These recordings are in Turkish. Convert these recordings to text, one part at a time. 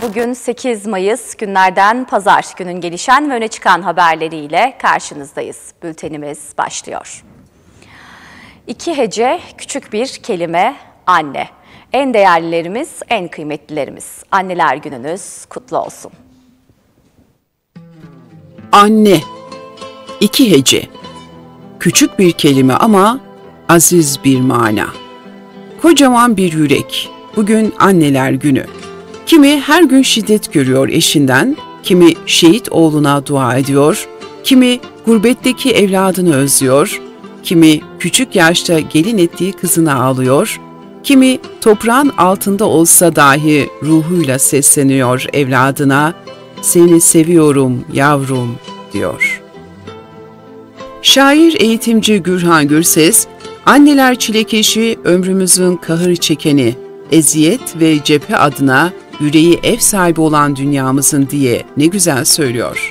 Bugün 8 Mayıs günlerden pazar, günün gelişen ve öne çıkan haberleriyle karşınızdayız. Bültenimiz başlıyor. 2 hece, küçük bir kelime, anne. En değerlilerimiz, en kıymetlilerimiz. Anneler gününüz kutlu olsun. Anne. 2 hece. Küçük bir kelime ama aziz bir mana. Kocaman bir yürek. Bugün anneler günü. Kimi her gün şiddet görüyor eşinden, kimi şehit oğluna dua ediyor, kimi gurbetteki evladını özlüyor, kimi küçük yaşta gelin ettiği kızını ağlıyor, kimi toprağın altında olsa dahi ruhuyla sesleniyor evladına, "Seni seviyorum yavrum" diyor. Şair, eğitimci Gürhan Gürses, "Anneler çilekeşi, ömrümüzün kahır çekeni, eziyet ve cephe adına yüreği ev sahibi olan dünyamızın" diye ne güzel söylüyor.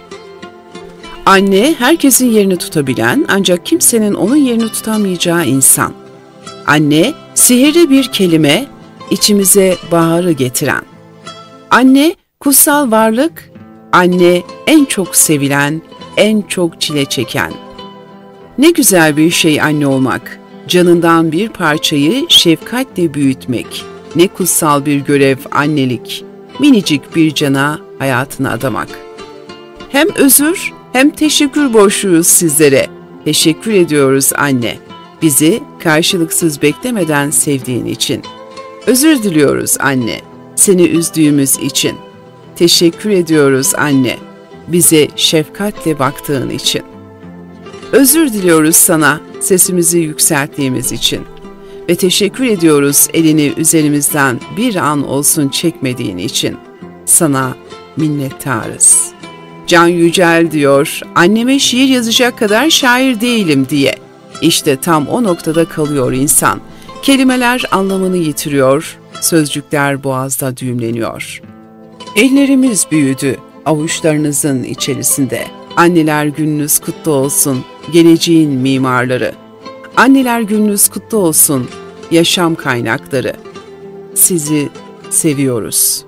Anne, herkesin yerini tutabilen ancak kimsenin onun yerini tutamayacağı insan. Anne, sihirli bir kelime, içimize baharı getiren. Anne, kutsal varlık, anne en çok sevilen, en çok çile çeken. Ne güzel bir şey anne olmak, canından bir parçayı şefkatle büyütmek. Ne kutsal bir görev annelik, minicik bir cana hayatını adamak. Hem özür hem teşekkür borçluyuz sizlere. Teşekkür ediyoruz anne, bizi karşılıksız beklemeden sevdiğin için. Özür diliyoruz anne, seni üzdüğümüz için. Teşekkür ediyoruz anne, bize şefkatle baktığın için. Özür diliyoruz sana sesimizi yükselttiğimiz için. Ve teşekkür ediyoruz elini üzerimizden bir an olsun çekmediğin için. Sana minnettarız. Can Yücel diyor, "Anneme şiir yazacak kadar şair değilim" diye. İşte tam o noktada kalıyor insan. Kelimeler anlamını yitiriyor, sözcükler boğazda düğümleniyor. Ellerimiz büyüdü avuçlarınızın içerisinde. Anneler gününüz kutlu olsun, geleceğin mimarları. Anneler gününüz kutlu olsun, yaşam kaynakları. Sizi seviyoruz.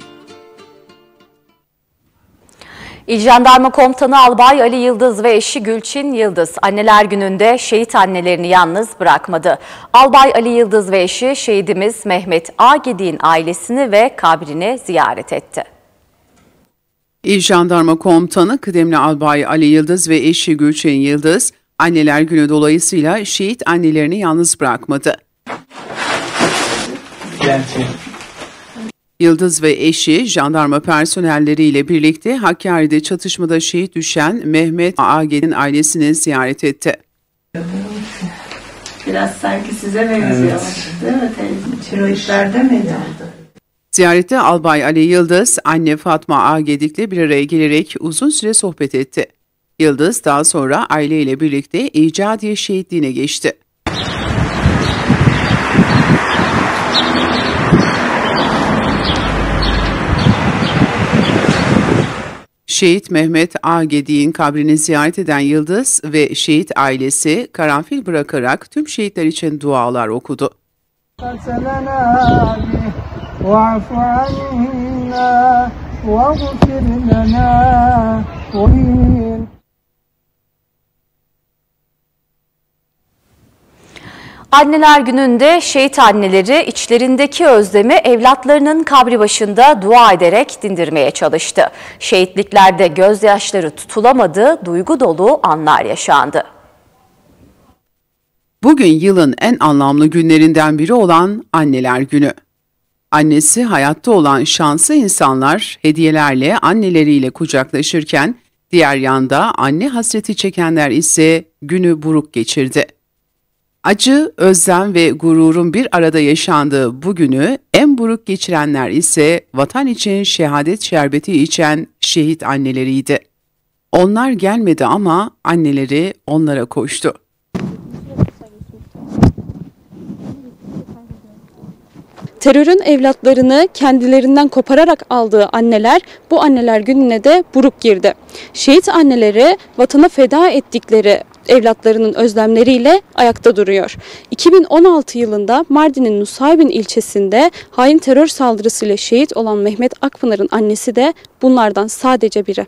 İl Jandarma Komutanı Albay Ali Yıldız ve eşi Gülçin Yıldız, Anneler Günü'nde şehit annelerini yalnız bırakmadı. Albay Ali Yıldız ve eşi şehidimiz Mehmet Agedik'in ailesini ve kabrini ziyaret etti. İl Jandarma Komutanı Kıdemli Albay Ali Yıldız ve eşi Gülçin Yıldız, Anneler Günü dolayısıyla şehit annelerini yalnız bırakmadı. Yıldız ve eşi jandarma personelleriyle birlikte Hakkari'de çatışmada şehit düşen Mehmet Agedik'in ailesini ziyaret etti. Biraz sanki size benziyor, değil mi teyze? Tiroidlerde miydi? Ziyarette Albay Ali Yıldız, anne Fatma Agedik'le bir araya gelerek uzun süre sohbet etti. Yıldız daha sonra aileyle birlikte İcadiye şehitliğine geçti. Şehit Mehmet Agedik'in kabrini ziyaret eden Yıldız ve şehit ailesi karanfil bırakarak tüm şehitler için dualar okudu. Anneler Günü'nde şehit anneleri içlerindeki özlemi evlatlarının kabri başında dua ederek dindirmeye çalıştı. Şehitliklerde gözyaşları tutulamadı, duygu dolu anlar yaşandı. Bugün yılın en anlamlı günlerinden biri olan Anneler Günü. Annesi hayatta olan şanslı insanlar hediyelerle anneleriyle kucaklaşırken, diğer yanda anne hasreti çekenler ise günü buruk geçirdi. Acı, özlem ve gururun bir arada yaşandığı bu günü en buruk geçirenler ise vatan için şehadet şerbeti içen şehit anneleriydi. Onlar gelmedi ama anneleri onlara koştu. Terörün evlatlarını kendilerinden kopararak aldığı anneler bu Anneler Günü'ne de buruk girdi. Şehit anneleri vatana feda ettikleri evlatlarının özlemleriyle ayakta duruyor. 2016 yılında Mardin'in Nusaybin ilçesinde hain terör saldırısıyla şehit olan Mehmet Akpınar'ın annesi de bunlardan sadece biri.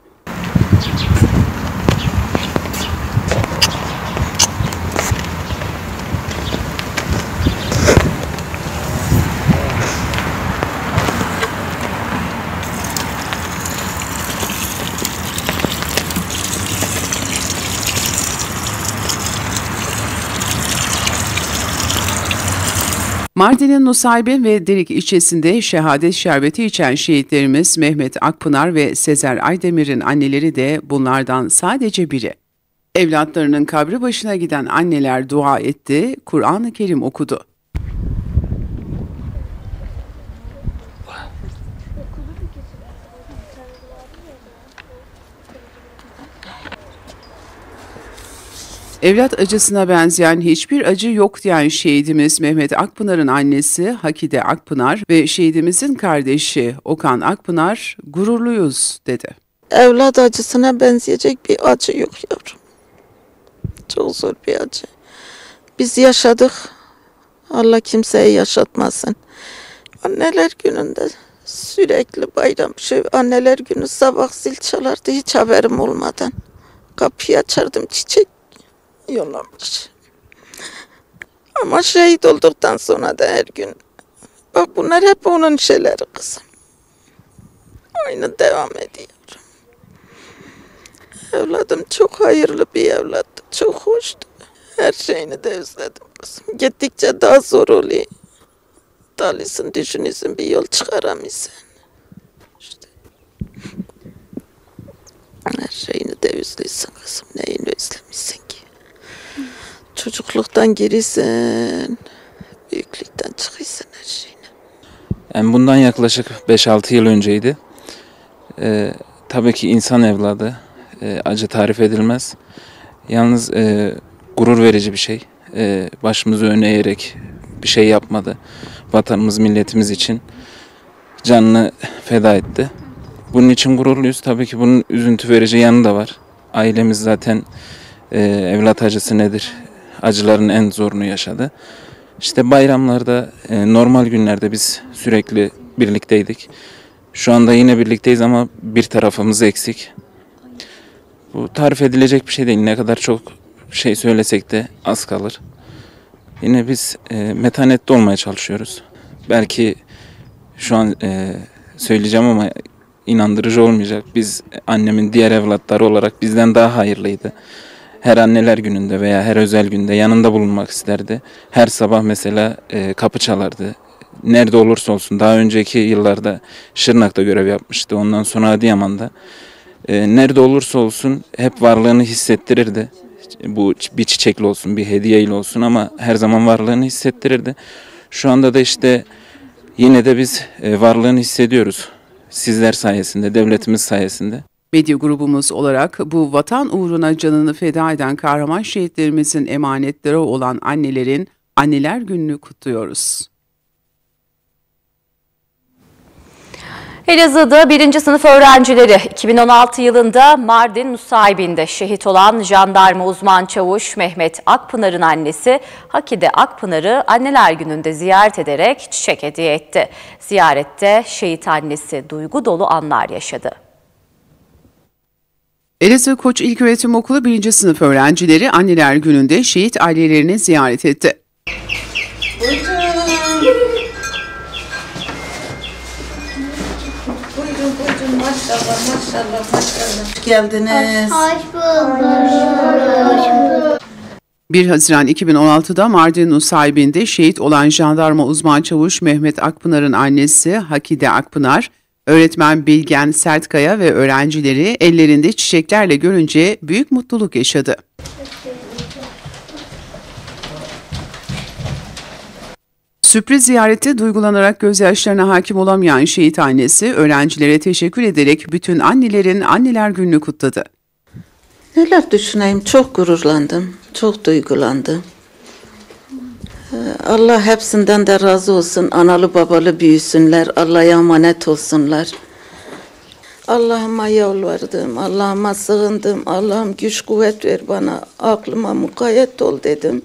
Mardin'in Nusaybin ve Derik ilçesinde şehadet şerbeti içen şehitlerimiz Mehmet Akpınar ve Sezer Aydemir'in anneleri de bunlardan sadece biri. Evlatlarının kabri başına giden anneler dua etti, Kur'an-ı Kerim okudu. Evlat acısına benzeyen hiçbir acı yok diyen şehidimiz Mehmet Akpınar'ın annesi Hakide Akpınar ve şehidimizin kardeşi Okan Akpınar gururluyuz dedi. Evlat acısına benzeyecek bir acı yok yavrum. Çok zor bir acı. Biz yaşadık. Allah kimseye yaşatmasın. Anneler gününde sürekli bayram anneler günü sabah zil çalardı hiç haberim olmadan. Kapıyı açardım, çiçek yollamış. Ama şehit olduktan sonra da her gün. Bak bunlar hep onun şeyleri kızım. Aynı devam ediyor. Evladım çok hayırlı bir evlattı. Çok hoştu. Her şeyini de özledim kızım. Gittikçe daha zor oluyor. Dalısın, düşünürsün, bir yol çıkaramıyorsun. İşte. Her şeyini de özlüyorsun kızım. Neyini özlemişsin ki? Çocukluktan girirsin, büyüklükten çıkıyorsun her şeyine. Yani bundan yaklaşık 5-6 yıl önceydi. Tabii ki insan evladı, acı tarif edilmez. Yalnız gurur verici bir şey. Başımızı öne eğerek bir şey yapmadı. Vatanımız, milletimiz için canını feda etti. Bunun için gururluyuz. Tabii ki bunun üzüntü verici yanı da var. Ailemiz zaten evlat acısı nedir? Acıların en zorunu yaşadı. İşte bayramlarda, normal günlerde biz sürekli birlikteydik. Şu anda yine birlikteyiz ama bir tarafımız eksik. Bu tarif edilecek bir şey değil. Ne kadar çok şey söylesek de az kalır. Yine biz metanetli olmaya çalışıyoruz. Belki şu an söyleyeceğim ama inandırıcı olmayacak. Biz annemin diğer evlatları olarak bizden daha hayırlıydı. Her anneler gününde veya her özel günde yanında bulunmak isterdi. Her sabah mesela kapı çalardı. Nerede olursa olsun daha önceki yıllarda Şırnak'ta görev yapmıştı. Ondan sonra Adıyaman'da. Nerede olursa olsun hep varlığını hissettirirdi. Bu bir çiçekli olsun, bir hediyeyle olsun ama her zaman varlığını hissettirirdi. Şu anda da işte yine de biz varlığını hissediyoruz. Sizler sayesinde, devletimiz sayesinde. Medya grubumuz olarak bu vatan uğruna canını feda eden kahraman şehitlerimizin emanetleri olan annelerin Anneler Günü'nü kutluyoruz. Elazığ'da 1. sınıf öğrencileri 2016 yılında Mardin Nusaybin'de şehit olan jandarma uzman çavuş Mehmet Akpınar'ın annesi Hakide Akpınar'ı Anneler Günü'nde ziyaret ederek çiçek hediye etti. Ziyarette şehit annesi duygu dolu anlar yaşadı. Elazığ Koç İlköğretim Okulu 1. sınıf öğrencileri Anneler Günü'nde şehit ailelerini ziyaret etti. Buyurun maşallah. Hoş geldiniz. Hoş bulduk. 1 Haziran 2016'da Mardin Nusaybin'de şehit olan jandarma uzman çavuş Mehmet Akpınar'ın annesi Hakide Akpınar, öğretmen Bilgen Sertkaya ve öğrencileri ellerinde çiçeklerle görünce büyük mutluluk yaşadı. Sürpriz ziyarette duygulanarak gözyaşlarına hakim olamayan şehit annesi öğrencilere teşekkür ederek bütün annelerin Anneler Günü'nü kutladı. Neler düşüneyim, çok gururlandım, çok duygulandım. Allah hepsinden de razı olsun, analı babalı büyüsünler, Allah'a emanet olsunlar. Allah'ıma yalvardım, Allah'ıma sığındım. Allah'ım güç kuvvet ver bana, aklıma mukayyet ol dedim.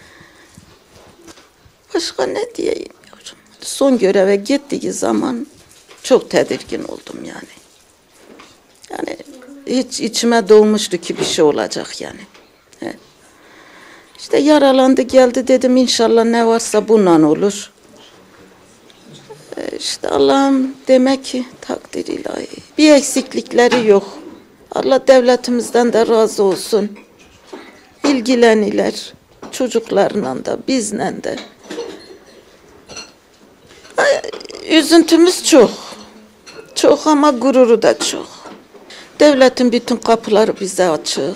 Başka ne diyeyim yavrum? Son göreve gittiği zaman çok tedirgin oldum yani. Yani hiç içime doğmuştu ki bir şey olacak yani. He. İşte yaralandı geldi dedim inşallah ne varsa bundan olur. İşte Allah'ım demek ki takdir ilahi. Bir eksiklikleri yok. Allah devletimizden de razı olsun. İlgileniler çocuklarla da bizle de. Üzüntümüz çok. Çok ama gururu da çok. Devletin bütün kapıları bize açık.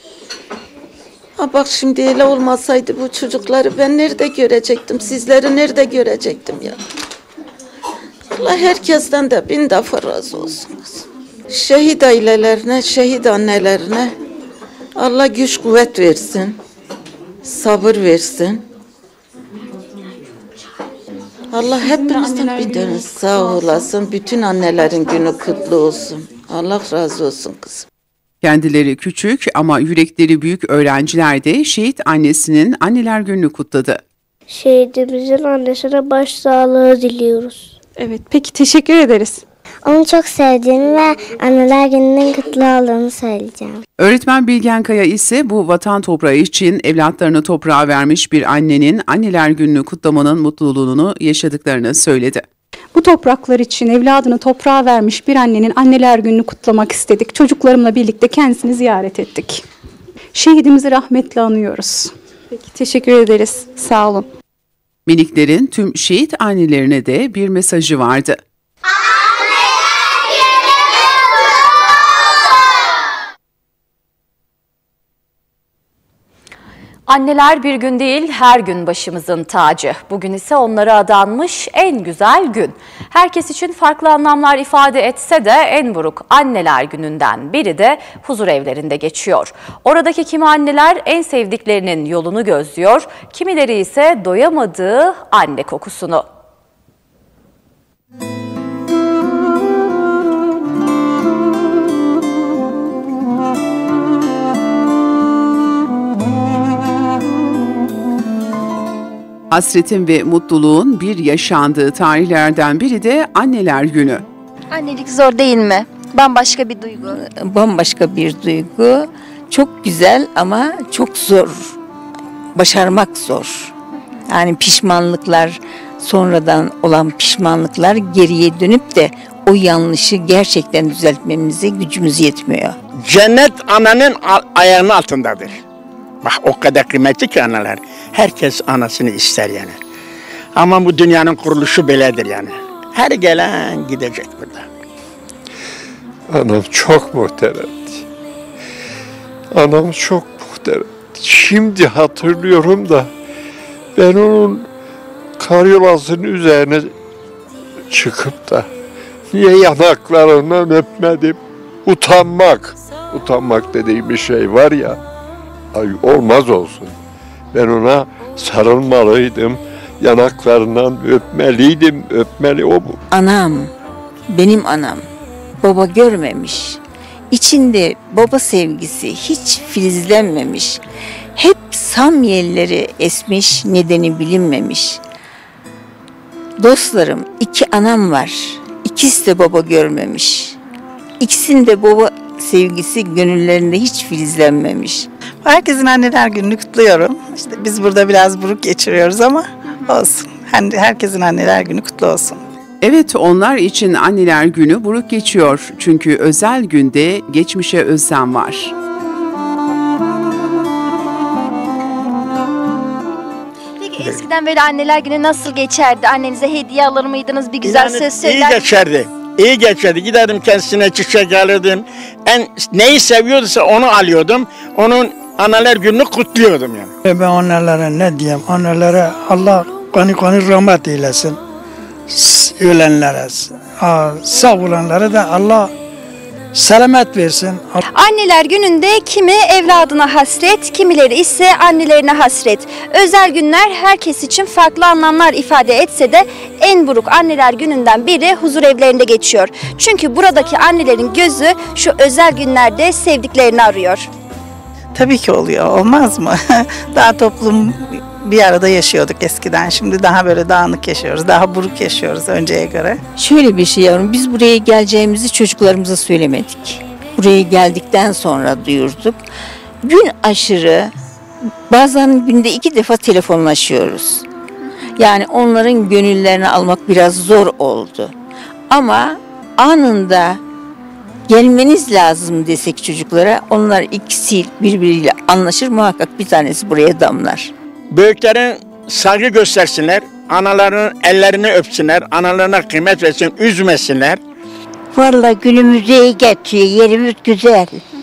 Ha bak şimdi öyle olmasaydı bu çocukları ben nerede görecektim? Sizleri nerede görecektim ya? Allah herkesten de bin defa razı olsun. Şehit ailelerine, şehit annelerine Allah güç kuvvet versin. Sabır versin. Allah hepimizden bir dönüş sağ olasın. Bütün annelerin günü kutlu olsun. Allah razı olsun kızım. Kendileri küçük ama yürekleri büyük öğrenciler de şehit annesinin Anneler Günü'nü kutladı. Şehidimizin annesine başsağlığı diliyoruz. Evet, peki teşekkür ederiz. Onu çok sevdiğimi ve Anneler Günü'nün kutlu olduğunu söyleyeceğim. Öğretmen Bilgen Kaya ise bu vatan toprağı için evlatlarını toprağa vermiş bir annenin Anneler Günü'nü kutlamanın mutluluğunu yaşadıklarını söyledi. Bu topraklar için evladını toprağa vermiş bir annenin Anneler Günü'nü kutlamak istedik. Çocuklarımla birlikte kendisini ziyaret ettik. Şehidimizi rahmetle anıyoruz. Peki teşekkür ederiz. Sağ olun. Miniklerin tüm şehit annelerine de bir mesajı vardı. Anneler bir gün değil, her gün başımızın tacı. Bugün ise onlara adanmış en güzel gün. Herkes için farklı anlamlar ifade etse de en buruk Anneler Günü'nden biri de huzur evlerinde geçiyor. Oradaki kimi anneler en sevdiklerinin yolunu gözlüyor, kimileri ise doyamadığı anne kokusunu. Hasretin ve mutluluğun bir yaşandığı tarihlerden biri de Anneler Günü. Annelik zor değil mi? Bambaşka bir duygu. Bambaşka bir duygu. Çok güzel ama çok zor. Başarmak zor. Yani pişmanlıklar, sonradan olan pişmanlıklar geriye dönüp de o yanlışı gerçekten düzeltmemize gücümüz yetmiyor. Cennet ananın ayağının altındadır. Bak o kadar kıymetli ki analar. Herkes anasını ister yani. Ama bu dünyanın kuruluşu böyledir yani. Her gelen gidecek burada. Anam çok muhteremdi. Anam çok muhteremdi. Şimdi hatırlıyorum da ben onun karyolasının üzerine çıkıp da niye yanaklarından öpmedim? Utanmak. Utanmak dediğim bir şey var ya. Ay olmaz olsun. Ben ona sarılmalıydım. Yanaklarından öpmeliydim. Öpmeli o bu. Anam, benim anam. Baba görmemiş. İçinde baba sevgisi hiç filizlenmemiş. Hep samyelleri esmiş, nedeni bilinmemiş. Dostlarım, 2 anam var. İkisi de baba görmemiş. İkisinde baba sevgisi gönüllerinde hiç filizlenmemiş. Herkesin Anneler Günü'nü kutluyorum. İşte biz burada biraz buruk geçiriyoruz ama olsun. Herkesin Anneler Günü kutlu olsun. Evet, onlar için Anneler Günü buruk geçiyor. Çünkü özel günde geçmişe özlem var. Peki eskiden böyle Anneler Günü nasıl geçerdi? Annenize hediye alır mıydınız? Bir güzel söz söyler İyi geçerdi. İyi geçerdi. Giderdim kendisine çiçek alırdım. Neyi seviyorsa onu alıyordum. Onun Anneler Günü'nü kutluyordum yani. Ben annelere ne diyeyim? Annelere Allah kanı rahmet eylesin. Ölenlere, sağ olanlara da Allah selamet versin. Anneler gününde kimi evladına hasret, kimileri ise annelerine hasret. Özel günler herkes için farklı anlamlar ifade etse de en buruk anneler gününden biri huzur evlerinde geçiyor. Çünkü buradaki annelerin gözü şu özel günlerde sevdiklerini arıyor. Tabii ki oluyor. Olmaz mı? Daha toplum bir arada yaşıyorduk eskiden. Şimdi daha böyle dağınık yaşıyoruz. Daha buruk yaşıyoruz önceye göre. Şöyle bir şey yavrum, biz buraya geleceğimizi çocuklarımıza söylemedik. Buraya geldikten sonra duyurduk. Gün aşırı, bazen günde 2 defa telefonlaşıyoruz. Yani onların gönüllerini almak biraz zor oldu. Ama anında gelmeniz lazım desek çocuklara, onlar ikisi birbiriyle anlaşır, muhakkak bir tanesi buraya damlar. Büyüklerin saygı göstersinler, analarının ellerini öpsünler, analarına kıymet versin, üzmesinler. Vallahi günümüzde iyi geçiyor, yerimiz güzel.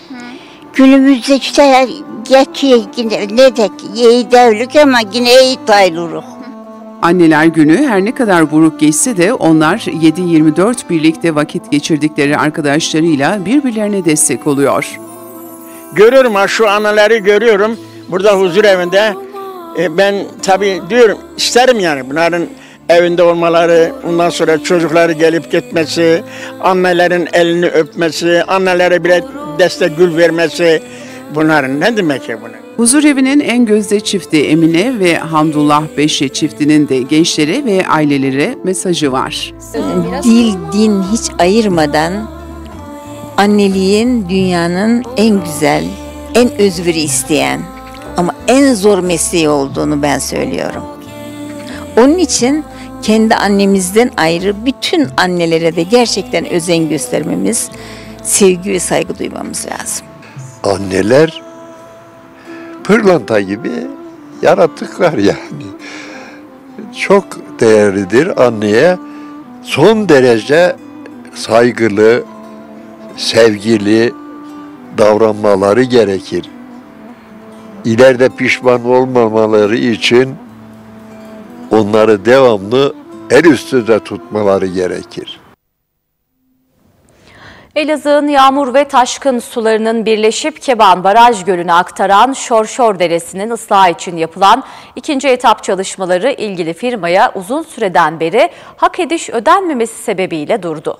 Günümüzde işte geçiyor, ne de iyi devlik ama yine iyi sayılırız. Anneler Günü her ne kadar buruk geçse de onlar 7-24 birlikte vakit geçirdikleri arkadaşlarıyla birbirlerine destek oluyor. Görüyorum ha, şu anaları görüyorum burada huzur evinde. Ben tabii diyorum, isterim yani bunların evinde olmaları, ondan sonra çocukları gelip gitmesi, annelerin elini öpmesi, annelere bile destek gül vermesi, bunların ne demek ya bunlar? Huzurevinin en gözde çifti Emine ve Hamdullah Beşe çiftinin de gençlere ve ailelere mesajı var. Dil, din hiç ayırmadan anneliğin dünyanın en güzel, en özveri isteyen ama en zor mesleği olduğunu ben söylüyorum. Onun için kendi annemizden ayrı bütün annelere de gerçekten özen göstermemiz, sevgi ve saygı duymamız lazım. Anneler pırlanta gibi yaratıklar yani. Çok değerlidir anneye. Son derece saygılı, sevgili davranmaları gerekir. İleride pişman olmamaları için onları devamlı el üstünde tutmaları gerekir. Elazığ'ın yağmur ve taşkın sularının birleşip Keban Baraj Gölü'ne aktaran Şorşor Deresi'nin ıslahı için yapılan ikinci etap çalışmaları ilgili firmaya uzun süreden beri hak ediş ödenmemesi sebebiyle durdu.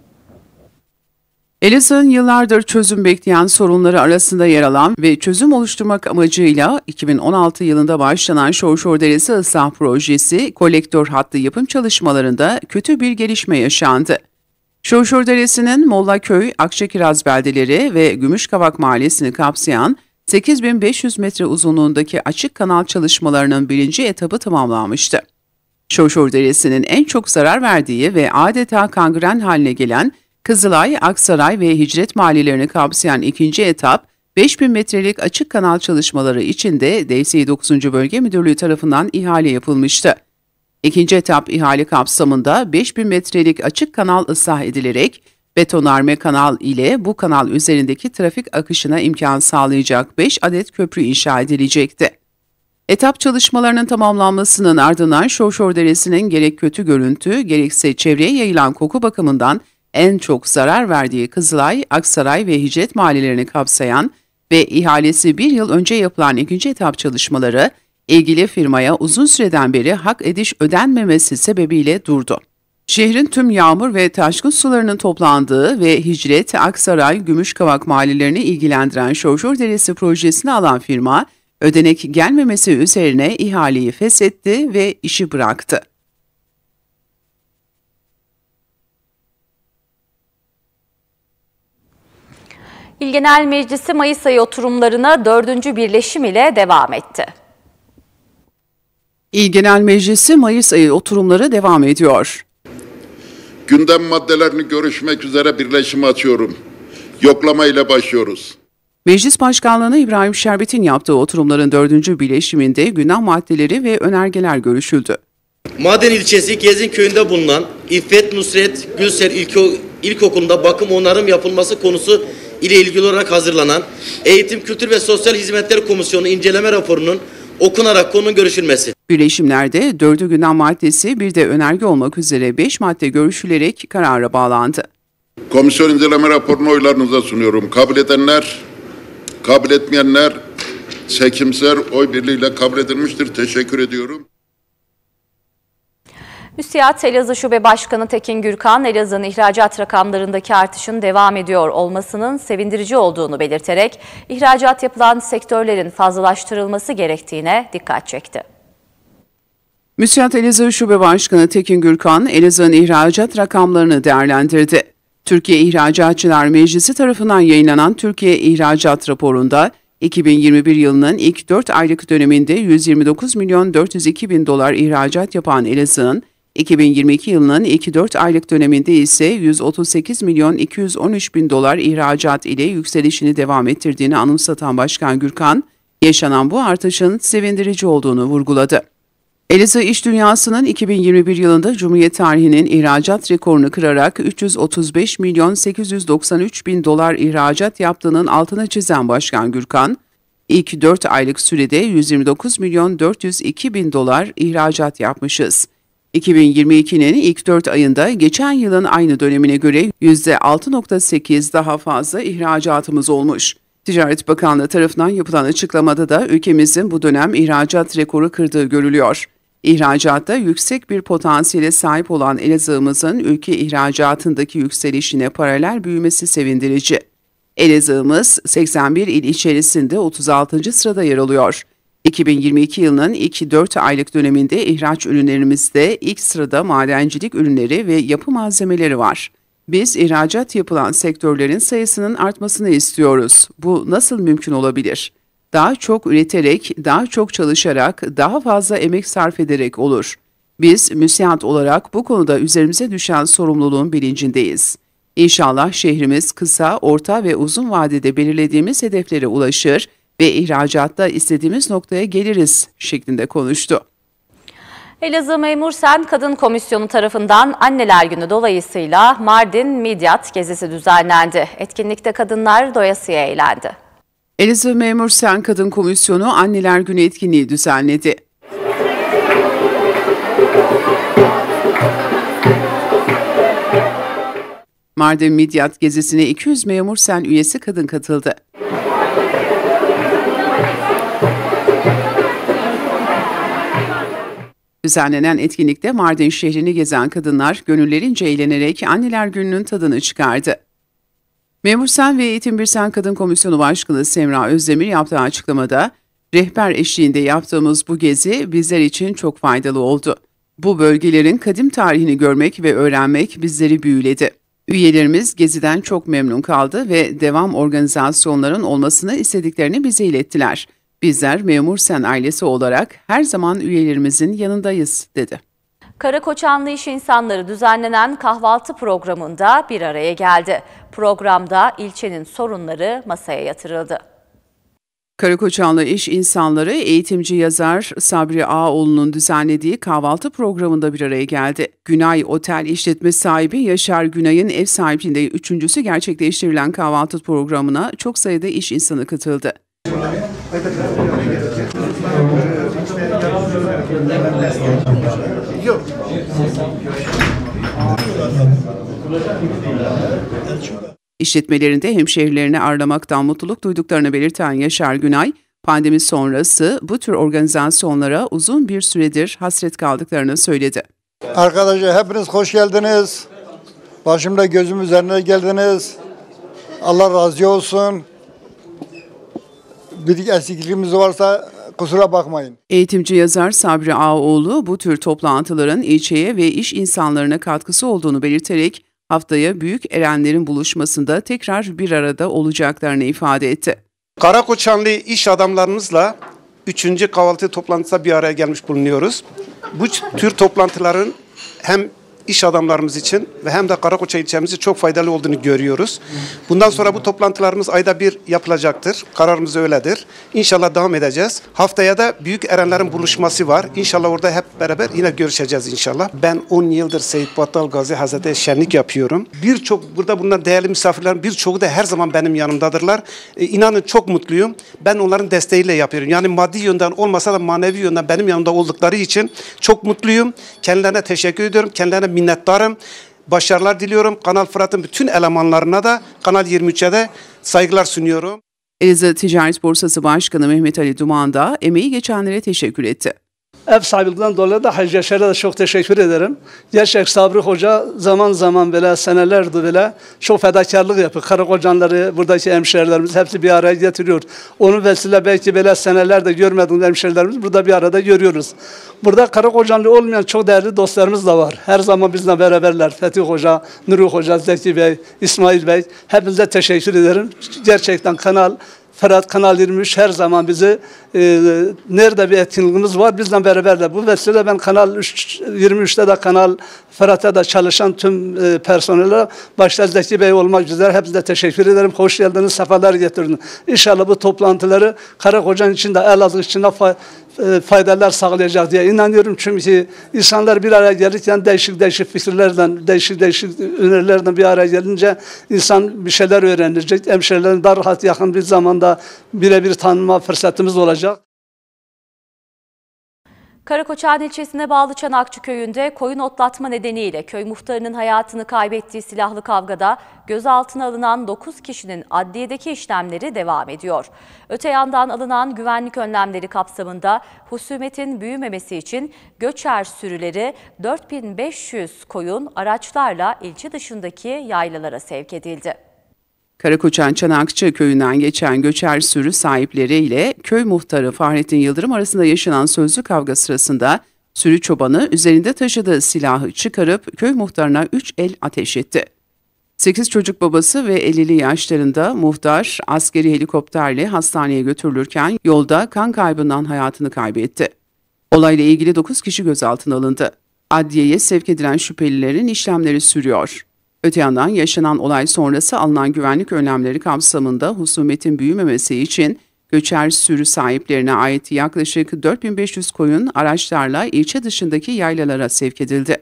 Elazığ'ın yıllardır çözüm bekleyen sorunları arasında yer alan ve çözüm oluşturmak amacıyla 2016 yılında başlanan Şorşor Deresi ıslah projesi kolektör hattı yapım çalışmalarında kötü bir gelişme yaşandı. Şorşor Deresi'nin Mollaköy, Akçakiraz beldeleri ve Gümüşkavak mahallesini kapsayan 8500 metre uzunluğundaki açık kanal çalışmalarının birinci etabı tamamlanmıştı. Şorşor Deresi'nin en çok zarar verdiği ve adeta kangren haline gelen Kızılay, Aksaray ve Hicret mahallelerini kapsayan ikinci etap, 5000 metrelik açık kanal çalışmaları için de DSİ 9. Bölge Müdürlüğü tarafından ihale yapılmıştı. İkinci etap ihale kapsamında 5000 metrelik açık kanal ıslah edilerek, betonarme kanal ile bu kanal üzerindeki trafik akışına imkan sağlayacak 5 adet köprü inşa edilecekti. Etap çalışmalarının tamamlanmasının ardından Şorşor Deresi'nin gerek kötü görüntü, gerekse çevreye yayılan koku bakımından en çok zarar verdiği Kızılay, Aksaray ve Hicret mahallelerini kapsayan ve ihalesi bir yıl önce yapılan ikinci etap çalışmaları, ilgili firmaya uzun süreden beri hak ediş ödenmemesi sebebiyle durdu. Şehrin tüm yağmur ve taşkın sularının toplandığı ve Hicret, Aksaray, Gümüşkavak mahallelerini ilgilendiren Şorşor Deresi projesini alan firma, ödenek gelmemesi üzerine ihaleyi feshetti ve işi bıraktı. İl Genel Meclisi Mayıs ayı oturumlarına 4. birleşim ile devam etti. İl Genel Meclisi Mayıs ayı oturumları devam ediyor. Gündem maddelerini görüşmek üzere birleşimi açıyorum. Yoklama ile başlıyoruz. Meclis Başkanlığı'nı İbrahim Şerbet'in yaptığı oturumların 4. birleşiminde gündem maddeleri ve önergeler görüşüldü. Maden ilçesi Gezin köyünde bulunan İffet Nusret Gülser İlkokulu'nda bakım onarım yapılması konusu ile ilgili olarak hazırlanan Eğitim, Kültür ve Sosyal Hizmetler Komisyonu inceleme raporunun okunarak konunun görüşülmesi. Birleşimlerde 4'ü gündem maddesi bir de önerge olmak üzere 5 madde görüşülerek karara bağlandı. Komisyon inceleme raporunu oylarınıza sunuyorum. Kabul edenler, kabul etmeyenler çekimser oy birliğiyle kabul edilmiştir. Teşekkür ediyorum. MÜSİAD Elazığ Şube Başkanı Tekin Gürkan, Elazığ'ın ihracat rakamlarındaki artışın devam ediyor olmasının sevindirici olduğunu belirterek, ihracat yapılan sektörlerin fazlalaştırılması gerektiğine dikkat çekti. MÜSİAD Elazığ Şube Başkanı Tekin Gürkan, Elazığ'ın ihracat rakamlarını değerlendirdi. Türkiye İhracatçılar Meclisi tarafından yayınlanan Türkiye İhracat raporunda, 2021 yılının ilk 4 aylık döneminde 129 milyon 402 bin dolar ihracat yapan Elazığ'ın, 2022 yılının ilk 4 aylık döneminde ise 138 milyon 213 bin dolar ihracat ile yükselişini devam ettirdiğini anımsatan Başkan Gürkan, yaşanan bu artışın sevindirici olduğunu vurguladı. Elazığ iş dünyasının 2021 yılında Cumhuriyet tarihinin ihracat rekorunu kırarak 335 milyon 893 bin dolar ihracat yaptığının altını çizen Başkan Gürkan, ilk 4 aylık sürede 129 milyon 402 bin dolar ihracat yapmışız. 2022'nin ilk 4 ayında geçen yılın aynı dönemine göre %6,8 daha fazla ihracatımız olmuş. Ticaret Bakanlığı tarafından yapılan açıklamada da ülkemizin bu dönem ihracat rekoru kırdığı görülüyor. İhracatta yüksek bir potansiyele sahip olan Elazığ'ımızın ülke ihracatındaki yükselişine paralel büyümesi sevindirici. Elazığ'ımız 81 il içerisinde 36. sırada yer alıyor. 2022 yılının ilk 4 aylık döneminde ihraç ürünlerimizde ilk sırada madencilik ürünleri ve yapı malzemeleri var. Biz ihracat yapılan sektörlerin sayısının artmasını istiyoruz. Bu nasıl mümkün olabilir? Daha çok üreterek, daha çok çalışarak, daha fazla emek sarf ederek olur. Biz MÜSİAD olarak bu konuda üzerimize düşen sorumluluğun bilincindeyiz. İnşallah şehrimiz kısa, orta ve uzun vadede belirlediğimiz hedeflere ulaşır ve ihracatta istediğimiz noktaya geliriz şeklinde konuştu. Elazığ Memur Sen Kadın Komisyonu tarafından Anneler Günü dolayısıyla Mardin Midyat gezisi düzenlendi. Etkinlikte kadınlar doyasıya eğlendi. Elazığ Memur Sen Kadın Komisyonu Anneler Günü etkinliği düzenledi. Mardin Midyat gezisine 200 Memur Sen üyesi kadın katıldı. Düzenlenen etkinlikte Mardin şehrini gezen kadınlar gönüllerince eğlenerek Anneler Günü'nün tadını çıkardı. Memur Sen ve Eğitim Birsen Kadın Komisyonu Başkanı Semra Özdemir yaptığı açıklamada, rehber eşliğinde yaptığımız bu gezi bizler için çok faydalı oldu. Bu bölgelerin kadim tarihini görmek ve öğrenmek bizleri büyüledi. Üyelerimiz geziden çok memnun kaldı ve devam organizasyonların olmasını istediklerini bize ilettiler. Bizler Memur Sen ailesi olarak her zaman üyelerimizin yanındayız, dedi. Karakoçanlı İş İnsanları düzenlenen kahvaltı programında bir araya geldi. Programda ilçenin sorunları masaya yatırıldı. Karakoçanlı İş İnsanları eğitimci yazar Sabri Ağoğlu'nun düzenlediği kahvaltı programında bir araya geldi. Günay Otel işletme sahibi Yaşar Günay'ın ev sahipliğinde 3.'sü gerçekleştirilen kahvaltı programına çok sayıda iş insanı katıldı. İşletmelerinde hemşehrilerini ağırlamaktan mutluluk duyduklarını belirten Yaşar Günay, pandemi sonrası bu tür organizasyonlara uzun bir süredir hasret kaldıklarını söyledi. Arkadaşlar hepiniz hoş geldiniz. Başımda gözüm üzerine geldiniz. Allah razı olsun. Bir eksikliğimiz varsa kusura bakmayın. Eğitimci yazar Sabri Ağoğlu bu tür toplantıların ilçeye ve iş insanlarına katkısı olduğunu belirterek haftaya büyük erenlerin buluşmasında tekrar bir arada olacaklarını ifade etti. Karakoçanlı iş adamlarımızla 3. kahvaltı toplantısına bir araya gelmiş bulunuyoruz. Bu tür toplantıların hem iş adamlarımız için ve hem de Karakoça ilçemizi çok faydalı olduğunu görüyoruz. Bundan sonra bu toplantılarımız ayda bir yapılacaktır. Kararımız öyledir. İnşallah devam edeceğiz. Haftaya da büyük erenlerin buluşması var. İnşallah orada hep beraber yine görüşeceğiz inşallah. Ben 10 yıldır Seyit Battal Gazi Hazretleri şenlik yapıyorum. Birçok burada bulunan değerli misafirlerin birçoğu da her zaman benim yanımdadırlar. İnanın çok mutluyum. Ben onların desteğiyle yapıyorum. Yani maddi yönden olmasa da manevi yönden benim yanımda oldukları için çok mutluyum. Kendilerine teşekkür ediyorum. Kendilerine minnettarım. başarılar diliyorum. Kanal Fırat'ın bütün elemanlarına da, Kanal 23'e de saygılar sunuyorum. Elazığ Ticaret Borsası Başkanı Mehmet Ali Duman da emeği geçenlere teşekkür etti. Ev sahibinden dolayı da Hacı Yaşar'a da çok teşekkür ederim. Gerçek Sabri Hoca zaman zaman böyle senelerdir böyle çok fedakarlık yapıyor. Karı kocanları, buradaki hemşehrilerimiz hepsi bir araya getiriyor. Onun vesile belki böyle senelerde görmediğimiz hemşehrilerimiz burada bir arada görüyoruz. Burada karı kocanlı olmayan çok değerli dostlarımız da var. Her zaman bizle beraberler. Fethi Hoca, Nuri Hoca, Zeki Bey, İsmail Bey. Hepinize teşekkür ederim. Gerçekten Fırat Kanal 23 her zaman bizi nerede bir etkinliğimiz var bizle beraberler. Bu vesile ben Kanal 23'te de Kanal Fırat'ta da çalışan tüm personele başta Zeki Bey olmak üzere hepinize teşekkür ederim. Hoş geldiniz, sefalar getirdiniz. İnşallah bu toplantıları Karakocan için de Elazığ için de faydalar sağlayacak diye inanıyorum. Çünkü insanlar bir araya gelirken değişik fikirlerden, değişik önerilerden bir araya gelince insan bir şeyler öğrenecek. Hemşehrilerin daha rahat yakın bir zamanda birebir tanıma fırsatımız olacak. Karakoçan ilçesine bağlı Çanakçı köyünde koyun otlatma nedeniyle köy muhtarının hayatını kaybettiği silahlı kavgada gözaltına alınan 9 kişinin adliyedeki işlemleri devam ediyor. Öte yandan alınan güvenlik önlemleri kapsamında husumetin büyümemesi için göçer sürüleri 4500 koyun araçlarla ilçe dışındaki yaylalara sevk edildi. Karakoçan Çanakçı köyünden geçen göçer sürü sahipleri ile köy muhtarı Fahrettin Yıldırım arasında yaşanan sözlü kavga sırasında sürü çobanı üzerinde taşıdığı silahı çıkarıp köy muhtarına 3 el ateş etti. 8 çocuk babası ve 50'li yaşlarında muhtar askeri helikopterle hastaneye götürülürken yolda kan kaybından hayatını kaybetti. Olayla ilgili 9 kişi gözaltına alındı. Adliyeye sevk edilen şüphelilerin işlemleri sürüyor. Öte yandan yaşanan olay sonrası alınan güvenlik önlemleri kapsamında husumetin büyümemesi için göçer sürü sahiplerine ait yaklaşık 4500 koyun araçlarla ilçe dışındaki yaylalara sevk edildi.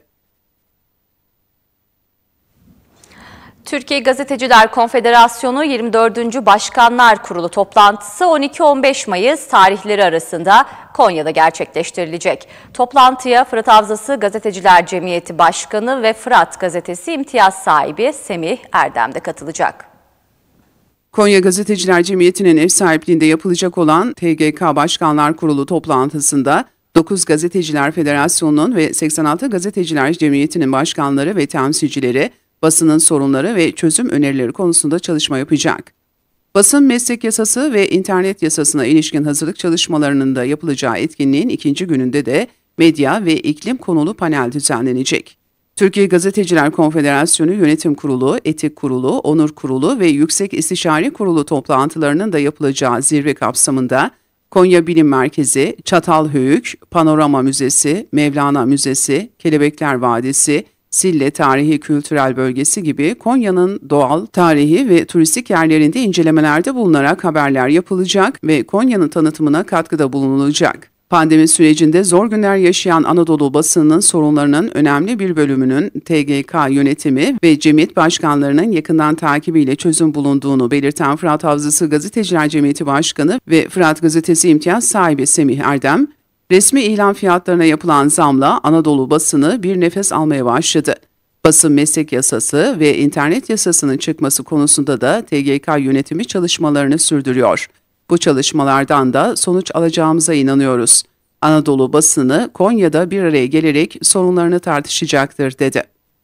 Türkiye Gazeteciler Konfederasyonu 24. Başkanlar Kurulu toplantısı 12-15 Mayıs tarihleri arasında Konya'da gerçekleştirilecek. Toplantıya Fırat Havzası Gazeteciler Cemiyeti Başkanı ve Fırat Gazetesi imtiyaz sahibi Semih Erdem de katılacak. Konya Gazeteciler Cemiyeti'nin ev sahipliğinde yapılacak olan TGK Başkanlar Kurulu toplantısında 9 Gazeteciler Federasyonu'nun ve 86 Gazeteciler Cemiyeti'nin başkanları ve temsilcileri basının sorunları ve çözüm önerileri konusunda çalışma yapacak. Basın meslek yasası ve internet yasasına ilişkin hazırlık çalışmalarının da yapılacağı etkinliğin ikinci gününde de medya ve iklim konulu panel düzenlenecek. Türkiye Gazeteciler Konfederasyonu Yönetim Kurulu, Etik Kurulu, Onur Kurulu ve Yüksek İstişare Kurulu toplantılarının da yapılacağı zirve kapsamında Konya Bilim Merkezi, Çatalhöyük, Panorama Müzesi, Mevlana Müzesi, Kelebekler Vadisi, Sille Tarihi Kültürel Bölgesi gibi Konya'nın doğal, tarihi ve turistik yerlerinde incelemelerde bulunarak haberler yapılacak ve Konya'nın tanıtımına katkıda bulunulacak. Pandemi sürecinde zor günler yaşayan Anadolu basınının sorunlarının önemli bir bölümünün TGK yönetimi ve cemiyet başkanlarının yakından takibiyle çözüm bulunduğunu belirten Fırat Havzası Gazeteciler Cemiyeti Başkanı ve Fırat Gazetesi imtiyaz sahibi Semih Erdem, resmi ilan fiyatlarına yapılan zamla Anadolu basını bir nefes almaya başladı. Basın meslek yasası ve internet yasasının çıkması konusunda da TGK yönetimi çalışmalarını sürdürüyor. Bu çalışmalardan da sonuç alacağımıza inanıyoruz. Anadolu basını Konya'da bir araya gelerek sorunlarını tartışacaktır, dedi.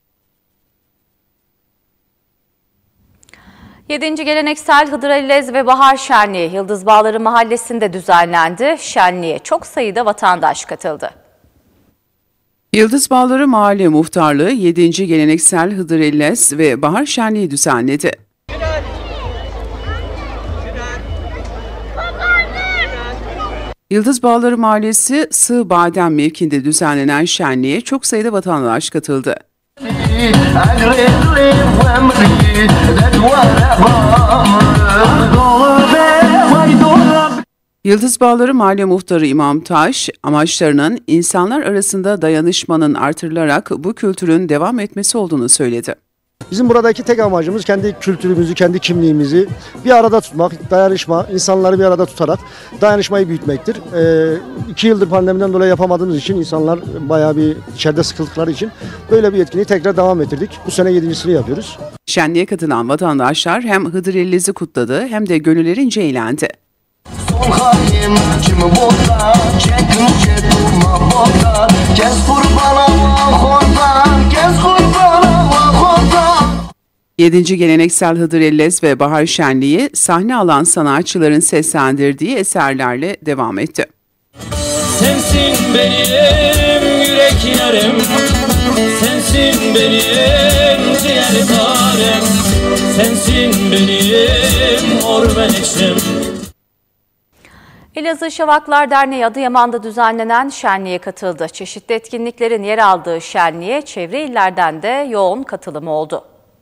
7. Geleneksel Hıdrellez ve Bahar Şenliği Yıldız Bağları Mahallesi'nde düzenlendi. Şenliğe çok sayıda vatandaş katıldı. Yıldız Bağları Mahalle Muhtarlığı 7. Geleneksel Hıdrellez ve Bahar Şenliği düzenledi. Yıldız Bağları Mahallesi Sığ Badem mevkinde düzenlenen şenliğe çok sayıda vatandaş katıldı. Yıldız Bağları Mahalle Muhtarı İmam Taş, amaçlarının insanlar arasında dayanışmanın artırılarak bu kültürün devam etmesi olduğunu söyledi. Bizim buradaki tek amacımız kendi kültürümüzü, kendi kimliğimizi bir arada tutmak, dayanışma, insanları bir arada tutarak dayanışmayı büyütmektir. 2 yıldır pandemiden dolayı yapamadığımız için insanlar bayağı bir içeride sıkıldıkları için böyle bir etkinliği tekrar devam ettirdik. Bu sene 7.sini yapıyoruz. Şenliğe katılan vatandaşlar hem Hıdır Ellez'i kutladı hem de gönüllerince eğlendi. Son halim kimi botta, çekince durma botta, gez kurbana orada, gez kurbana orada. 7. Geleneksel Hıdır Ellez ve Bahar Şenliği sahne alan sanatçıların seslendirdiği eserlerle devam etti. Sensin benim yürek yarım, sensin benim ciğer tarım, sensin benim or menekşem. Elazığ Şavaklar Derneği Adıyaman'da düzenlenen şenliğe katıldı. Çeşitli etkinliklerin yer aldığı şenliğe çevre illerden de yoğun katılım oldu.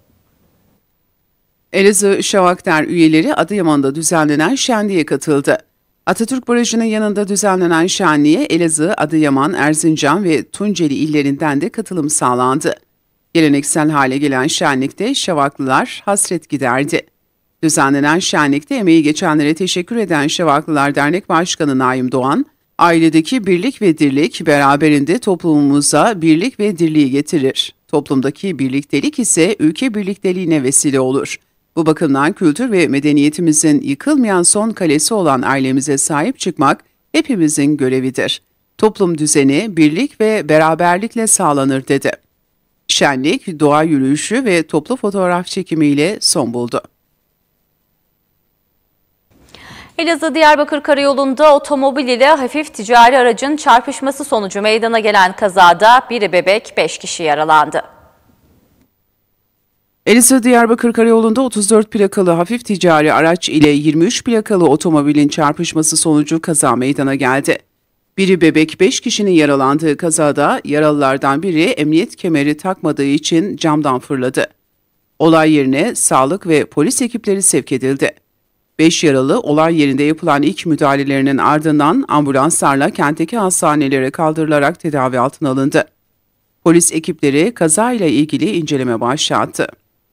Elazığ Şavaklar üyeleri Adıyaman'da düzenlenen şenliğe katıldı. Atatürk Barajı'nın yanında düzenlenen şenliğe Elazığ, Adıyaman, Erzincan ve Tunceli illerinden de katılım sağlandı. Geleneksel hale gelen şenlikte Şavaklılar hasret giderdi. Düzenlenen şenlikte emeği geçenlere teşekkür eden Şavaklılar Dernek Başkanı Naim Doğan, ailedeki birlik ve dirlik beraberinde toplumumuza birlik ve dirliği getirir. Toplumdaki birliktelik ise ülke birlikteliğine vesile olur. Bu bakımdan kültür ve medeniyetimizin yıkılmayan son kalesi olan ailemize sahip çıkmak hepimizin görevidir. Toplum düzeni birlik ve beraberlikle sağlanır dedi. Şenlik, doğa yürüyüşü ve toplu fotoğraf çekimiyle son buldu. Elazığ-Diyarbakır Karayolu'nda otomobil ile hafif ticari aracın çarpışması sonucu meydana gelen kazada biri bebek 5 kişi yaralandı. Elazığ-Diyarbakır Karayolu'nda 34 plakalı hafif ticari araç ile 23 plakalı otomobilin çarpışması sonucu kaza meydana geldi. Biri bebek 5 kişinin yaralandığı kazada yaralılardan biri emniyet kemeri takmadığı için camdan fırladı. Olay yerine sağlık ve polis ekipleri sevk edildi. 5 yaralı olay yerinde yapılan ilk müdahalelerinin ardından ambulanslarla kentteki hastanelere kaldırılarak tedavi altına alındı. Polis ekipleri kazayla ilgili inceleme başlattı.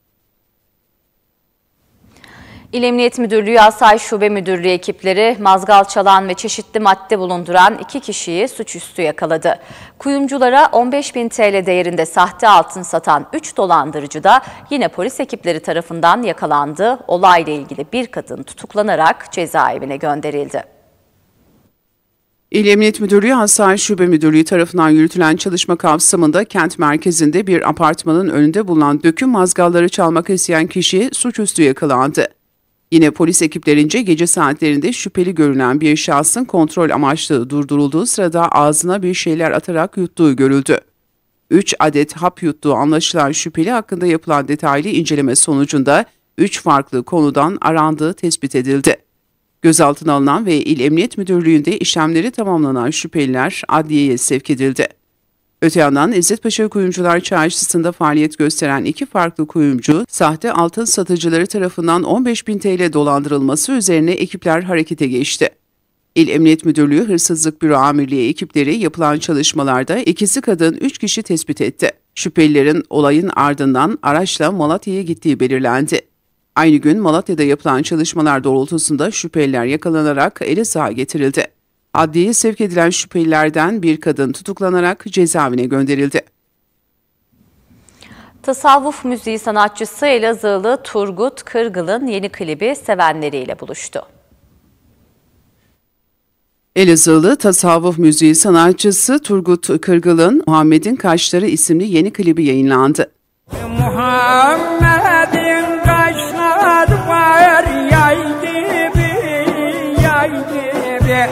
İl Emniyet Müdürlüğü Asayiş Şube Müdürlüğü ekipleri mazgal çalan ve çeşitli madde bulunduran 2 kişiyi suçüstü yakaladı. Kuyumculara 15.000 TL değerinde sahte altın satan 3 dolandırıcı da yine polis ekipleri tarafından yakalandı. Olayla ilgili bir kadın tutuklanarak cezaevine gönderildi. İl Emniyet Müdürlüğü Asayiş Şube Müdürlüğü tarafından yürütülen çalışma kapsamında kent merkezinde bir apartmanın önünde bulunan döküm mazgalları çalmak isteyen kişi suçüstü yakalandı. Yine polis ekiplerince gece saatlerinde şüpheli görünen bir şahsın kontrol amaçlı durdurulduğu sırada ağzına bir şeyler atarak yuttuğu görüldü. 3 adet hap yuttuğu anlaşılan şüpheli hakkında yapılan detaylı inceleme sonucunda 3 farklı konudan arandığı tespit edildi. Gözaltına alınan ve İl Emniyet Müdürlüğü'nde işlemleri tamamlanan şüpheliler adliyeye sevk edildi. Öte yandan İzzetpaşa Kuyumcular Çarşısı'nda faaliyet gösteren 2 farklı kuyumcu, sahte altın satıcıları tarafından 15.000 TL dolandırılması üzerine ekipler harekete geçti. İl Emniyet Müdürlüğü Hırsızlık Büro Amirliği ekipleri yapılan çalışmalarda ikisi kadın 3 kişi tespit etti. Şüphelilerin olayın ardından araçla Malatya'ya gittiği belirlendi. Aynı gün Malatya'da yapılan çalışmalar doğrultusunda şüpheliler yakalanarak Elazığ'a getirildi. Adliyeye sevk edilen şüphelilerden bir kadın tutuklanarak cezaevine gönderildi. Tasavvuf müziği sanatçısı Elazığlı Turgut Kırgıl'ın yeni klibi sevenleriyle buluştu. Elazığlı tasavvuf müziği sanatçısı Turgut Kırgıl'ın Muhammed'in Kaşları isimli yeni klibi yayınlandı. Muhammed'in kaşları var yay gibi, yay gibi.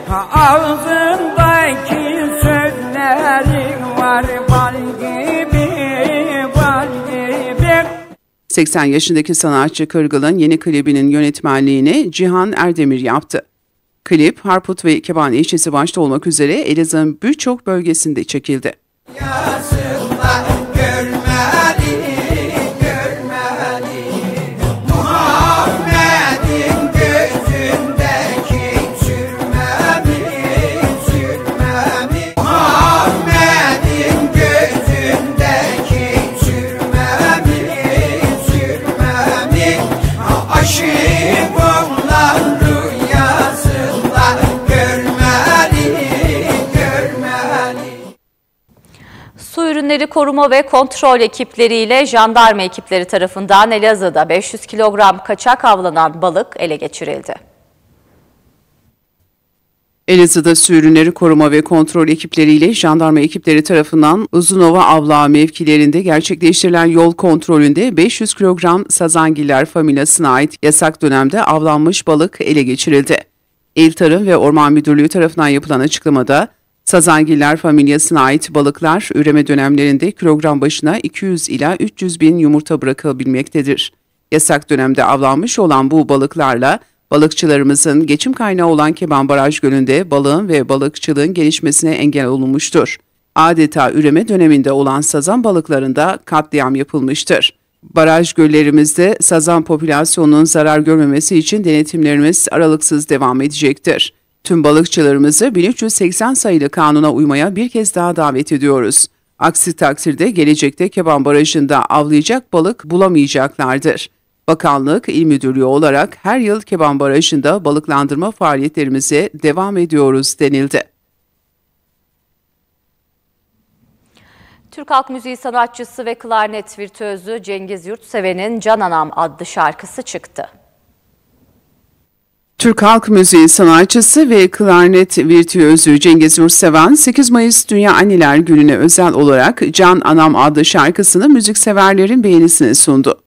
Ağzındaki sözlerin var bal gibi, bal gibi. 80 yaşındaki sanatçı Kırgıl'ın yeni klibinin yönetmenliğini Cihan Erdemir yaptı. Klip, Harput ve Kebane ilçesi başta olmak üzere Elazığ'ın birçok bölgesinde çekildi. Yazınlar görmedi, görmedi. Muhammed'in gözündeki sürmemi, sürmemi. Muhammed'in gözündeki sürmemi, ürünleri koruma ve kontrol ekipleriyle jandarma ekipleri tarafından Elazığ'da 500 kilogram kaçak avlanan balık ele geçirildi. Elazığ'da su ürünleri koruma ve kontrol ekipleriyle jandarma ekipleri tarafından Uzunova Avlağı mevkilerinde gerçekleştirilen yol kontrolünde 500 kilogram sazangiller familyasına ait yasak dönemde avlanmış balık ele geçirildi. İl Tarım ve Orman Müdürlüğü tarafından yapılan açıklamada, sazangiller familyasına ait balıklar üreme dönemlerinde kilogram başına 200 ila 300 bin yumurta bırakabilmektedir. Yasak dönemde avlanmış olan bu balıklarla balıkçılarımızın geçim kaynağı olan Keban Baraj Gölü'nde balığın ve balıkçılığın gelişmesine engel olunmuştur. Adeta üreme döneminde olan sazan balıklarında katliam yapılmıştır. Baraj göllerimizde sazan popülasyonunun zarar görmemesi için denetimlerimiz aralıksız devam edecektir. Tüm balıkçılarımızı 1380 sayılı kanuna uymaya bir kez daha davet ediyoruz. Aksi takdirde gelecekte Keban Barajı'nda avlayacak balık bulamayacaklardır. Bakanlık, İl Müdürlüğü olarak her yıl Keban Barajı'nda balıklandırma faaliyetlerimize devam ediyoruz denildi. Türk Halk Müziği sanatçısı ve klarnet virtüözü Cengiz Yurtseven'in Can Anam adlı şarkısı çıktı. Türk Halk Müziği sanatçısı ve klarnet virtüözü Cengiz Yurtseven, 8 Mayıs Dünya Anneler Günü'ne özel olarak Can Anam adlı şarkısını müzikseverlerin beğenisine sundu.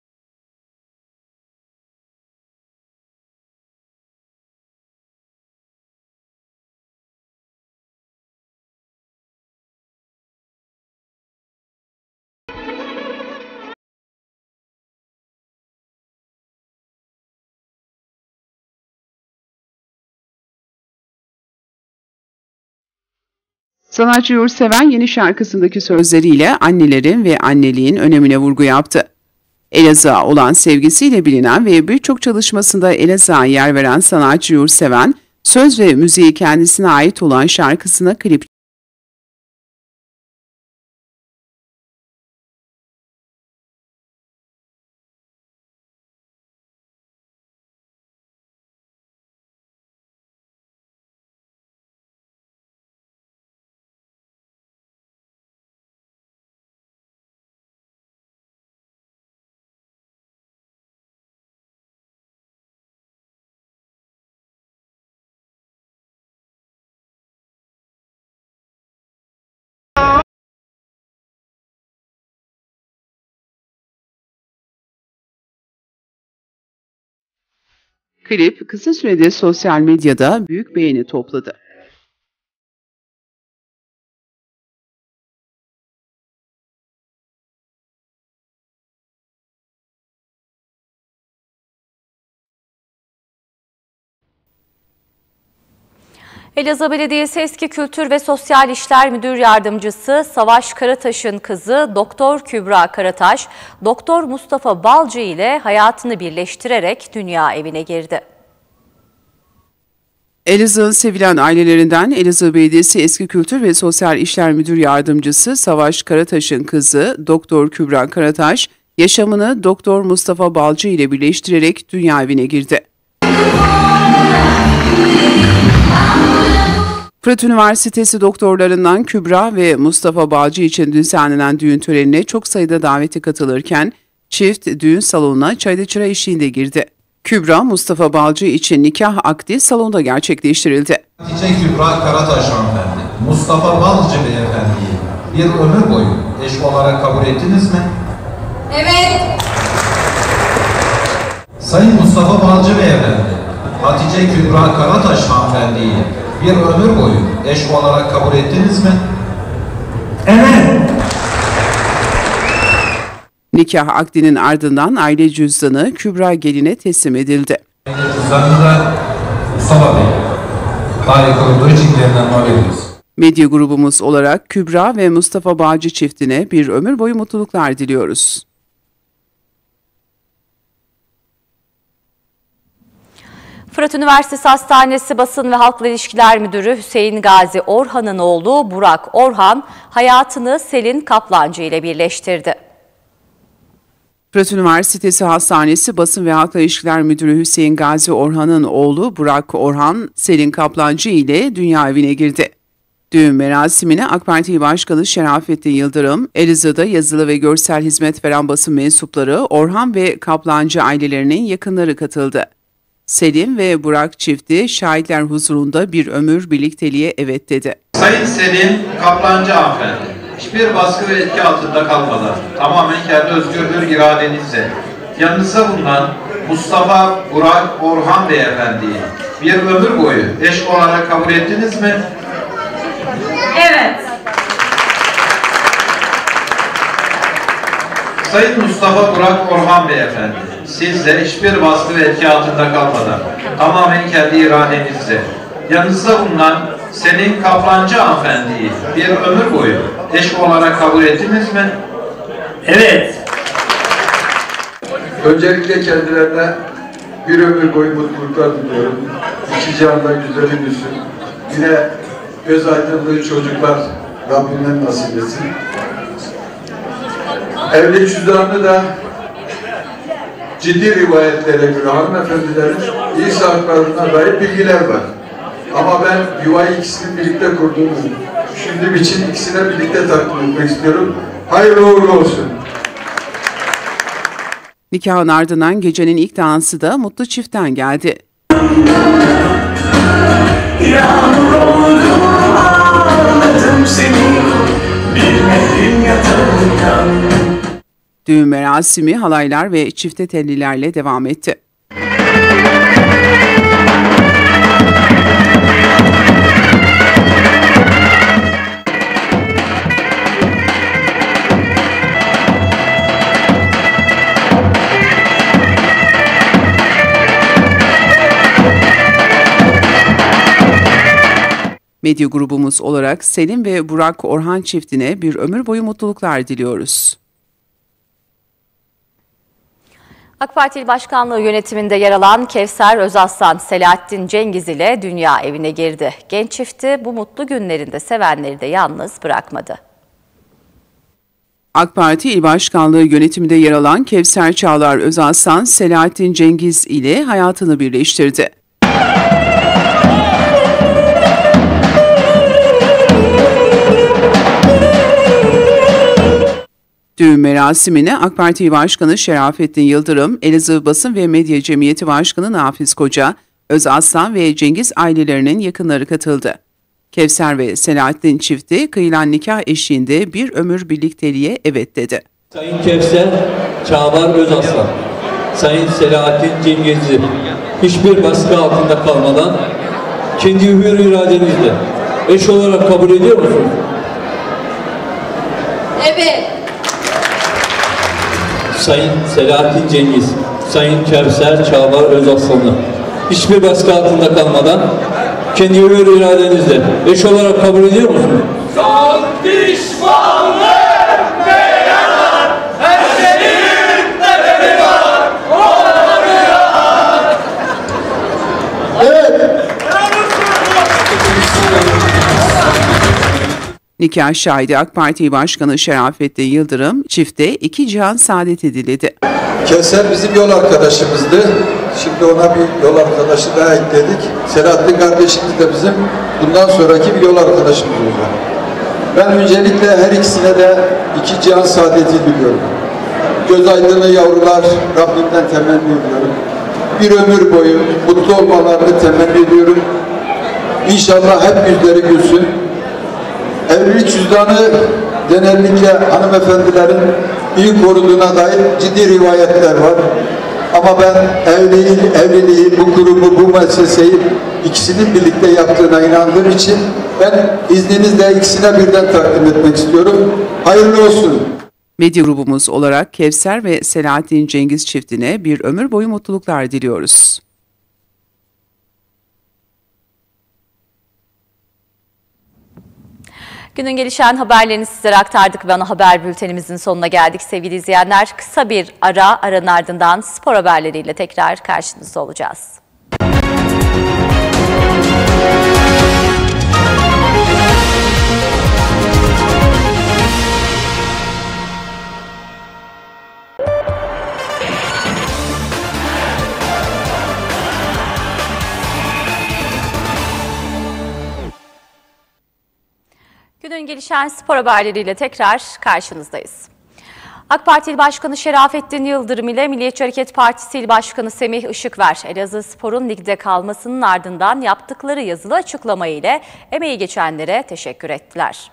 Sanatçı Yurtseven yeni şarkısındaki sözleriyle annelerin ve anneliğin önemine vurgu yaptı. Elazığ'a olan sevgisiyle bilinen ve birçok çalışmasında Elazığ'a yer veren sanatçı Yurtseven, söz ve müziği kendisine ait olan şarkısına klip Klip kısa sürede sosyal medyada büyük beğeni topladı. Elazığ Belediyesi Eski Kültür ve Sosyal İşler Müdür Yardımcısı Savaş Karataş'ın kızı Doktor Kübra Karataş, Doktor Mustafa Balcı ile hayatını birleştirerek dünya evine girdi. Elazığ'ın sevilen ailelerinden Elazığ Belediyesi Eski Kültür ve Sosyal İşler Müdür Yardımcısı Savaş Karataş'ın kızı Doktor Kübra Karataş, yaşamını Doktor Mustafa Balcı ile birleştirerek dünya evine girdi. Fırat Üniversitesi doktorlarından Kübra ve Mustafa Balcı için düzenlenen düğün törenine çok sayıda daveti katılırken çift düğün salonuna çayda çıra eşliğinde girdi. Kübra, Mustafa Balcı için nikah akdi salonda gerçekleştirildi. Hatice Kübra Karataş hanımefendi, Mustafa Balcı beyefendiyi bir ömür boyu eş olarak kabul ettiniz mi? Evet. Sayın Mustafa Balcı beyefendi, Hatice Kübra Karataş hanımefendiyi bir ömür boyu eş olarak kabul ettiniz mi? Evet. Nikah akdinin ardından aile cüzdanı Kübra geline teslim edildi. Cüzdanını da Mustafa Bey daire kurulduğu için kendilerinden mal ediyoruz. Medya grubumuz olarak Kübra ve Mustafa Balcı çiftine bir ömür boyu mutluluklar diliyoruz. Fırat Üniversitesi Hastanesi Basın ve Halkla İlişkiler Müdürü Hüseyin Gazi Orhan'ın oğlu Burak Orhan hayatını Selin Kaplancı ile birleştirdi. Fırat Üniversitesi Hastanesi Basın ve Halkla İlişkiler Müdürü Hüseyin Gazi Orhan'ın oğlu Burak Orhan, Selin Kaplancı ile dünya evine girdi. Düğün merasimine AK Parti İl Başkanı Şerafettin Yıldırım, Elazığ'da yazılı ve görsel hizmet veren basın mensupları, Orhan ve Kaplancı ailelerinin yakınları katıldı. Selim ve Burak çifti şahitler huzurunda bir ömür birlikteliğe evet dedi. Sayın Selim Kaplancı hanımefendi, hiçbir baskı ve etki altında kalmadan tamamen kendi özgür iradenizle yanınızda bulunan Mustafa Burak Orhan beyefendiyi bir ömür boyu eş olarak kabul ettiniz mi? Evet. Sayın Mustafa Burak Orhan beyefendi, siz de hiçbir baskı ve etki altında kalmadan tamamen kendi iradenizle yanınızda bulunan Selim Kaplancı hanımefendiyi bir ömür boyu eş olarak kabul ettiniz mi? Evet. Öncelikle kendilerine bir ömür boyu mutluluklar diliyorum. İki canda güzeli büsün. Yine göz aydınlığı çocuklar Rabbimden nasip etsin. Evlilik cüzdanını da ciddi rivayetlere göre hanımefendilerin İsa haklarına dair bilgiler var. Ama ben yuvayı ikisinin birlikte kurduğunu düşündüğüm için ikisine birlikte takdim etmek istiyorum. Hayırlı uğurlu olsun. Nikahın ardından gecenin ilk dansı da mutlu çiftten geldi. Yağmur oldum ağladım seni, bilmedim yatağından. Düğün merasimi halaylar ve çifte tellilerle devam etti. Medya grubumuz olarak Selim ve Burak Orhan çiftine bir ömür boyu mutluluklar diliyoruz. AK Parti İl Başkanlığı yönetiminde yer alan Kevser Özaslan, Selahattin Cengiz ile dünya evine girdi. Genç çifti bu mutlu günlerinde sevenleri de yalnız bırakmadı. AK Parti İl Başkanlığı yönetiminde yer alan Kevser Çağlar Özaslan, Selahattin Cengiz ile hayatını birleştirdi. Düğün merasimine AK Parti Başkanı Şerafettin Yıldırım, Elazığ Basın ve Medya Cemiyeti Başkanı Nafiz Koca, Özaslan ve Cengiz ailelerinin yakınları katıldı. Kevser ve Selahattin çifti kıyılan nikah eşliğinde bir ömür birlikteliğe evet dedi. Sayın Kevser Çağlar Özaslan, Sayın Selahattin Cengiz'i hiçbir baskı altında kalmadan kendi hür iradenizle eş olarak kabul ediyor musunuz? Evet. Sayın Selahattin Cengiz, Sayın Kevser Çağlar Özaslan'ı hiçbir baskı altında kalmadan kendi hür iradenizle eş olarak kabul ediyor musunuz? Son pişmanlık ne yarar, her şeyin bedeli var, olmuyor. Evet. Nikah şahidi AK Parti Başkanı Şerafettin Yıldırım, çifte iki cihan saadeti diledi. Kevser bizim yol arkadaşımızdı. Şimdi ona bir yol arkadaşı daha ekledik. Selahattin kardeşimiz de bizim bundan sonraki bir yol arkadaşımız olacak. Ben öncelikle her ikisine de iki cihan saadeti diliyorum. Göz aydınlığı yavrular Rabbimden temenni ediyorum. Bir ömür boyu mutlu olmalarını temenni ediyorum. İnşallah hep yüzleri gülsün. Evlilik cüzdanı genellikle hanımefendilerin iyi koruduğuna dair ciddi rivayetler var. Ama ben evliliği, bu grubu, bu müesseseyi ikisinin birlikte yaptığına inandığım için ben izninizle ikisine birden takdim etmek istiyorum. Hayırlı olsun. Medya grubumuz olarak Kevser ve Selahattin Cengiz çiftine bir ömür boyu mutluluklar diliyoruz. Günün gelişen haberlerini sizlere aktardık ve ana haber bültenimizin sonuna geldik sevgili izleyenler. Kısa bir aranın ardından spor haberleriyle tekrar karşınızda olacağız. gelişen spor haberleriyle tekrar karşınızdayız. AK Parti İl Başkanı Şerafettin Yıldırım ile Milliyetçi Hareket Partisi İl Başkanı Semih Işıkver, Elazığspor'un ligde kalmasının ardından yaptıkları yazılı açıklama ile emeği geçenlere teşekkür ettiler.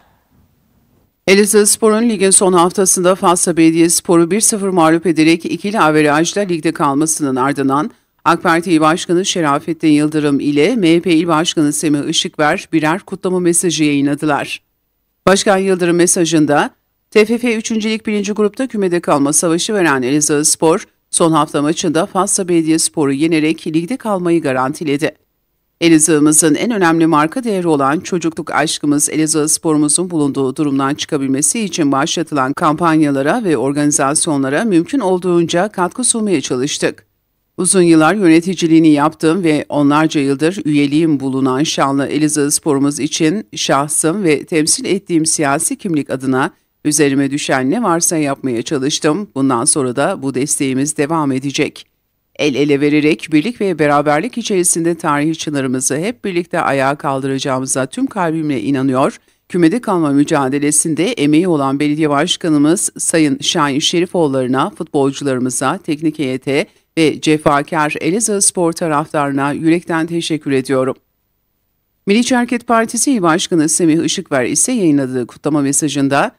Elazığspor'un ligin son haftasında Fatsa Belediyespor'u 1-0 mağlup ederek ikili averajla ligde kalmasının ardından AK Parti İl Başkanı Şerafettin Yıldırım ile MHP İl Başkanı Semih Işıkver birer kutlama mesajı yayınladılar. Başkan Yıldırım mesajında, TFF 3. Lig 1. Grupta kümede kalma savaşı veren Elazığspor, son hafta maçında Fatsa Belediyespor'u yenerek ligde kalmayı garantiledi. Elazığ'ımızın en önemli marka değeri olan çocukluk aşkımız Elazığspor'umuzun bulunduğu durumdan çıkabilmesi için başlatılan kampanyalara ve organizasyonlara mümkün olduğunca katkı sunmaya çalıştık. Uzun yıllar yöneticiliğini yaptığım ve onlarca yıldır üyeliğim bulunan şanlı Elazığspor'umuz için şahsım ve temsil ettiğim siyasi kimlik adına üzerime düşen ne varsa yapmaya çalıştım. Bundan sonra da bu desteğimiz devam edecek. El ele vererek birlik ve beraberlik içerisinde tarihi çınarımızı hep birlikte ayağa kaldıracağımıza tüm kalbimle inanıyor. Kümede kalma mücadelesinde emeği olan belediye başkanımız Sayın Şahin Şerifoğulları'na, futbolcularımıza, teknik heyete ve cefakar Elazığspor taraftarına yürekten teşekkür ediyorum. Milliyetçi Hareket Partisi İl Başkanı Semih Işıkver ise yayınladığı kutlama mesajında,